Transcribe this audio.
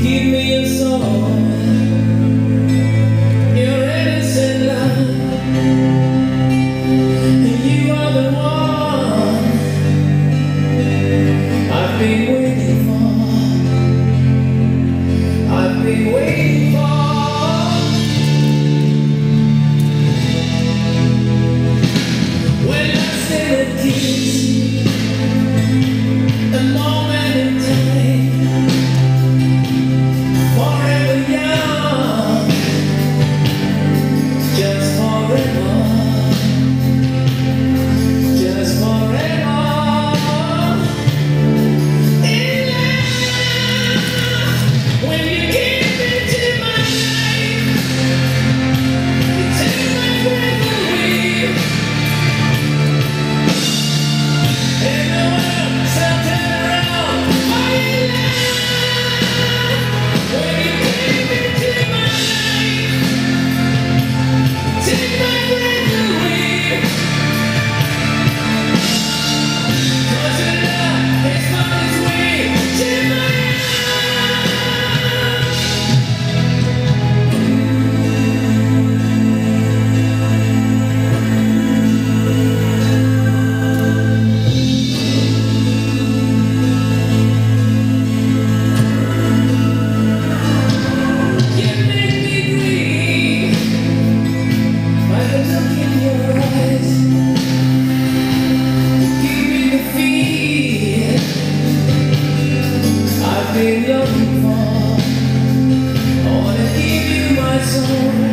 Give me a song, your innocent love, and you are the one I've been waiting for. I've been waiting for. When I said a kiss, a moment in time, forever young, just forever, just forever. In love, when you give into my life, you take my breath away, and the world shall turn around. Are you love? When you give into my life, take my breath away, 'cause your love has found its way to my heart. You make me grieve by the look in your eyes. Give me the feel I've been looking for. I wanna give you my soul.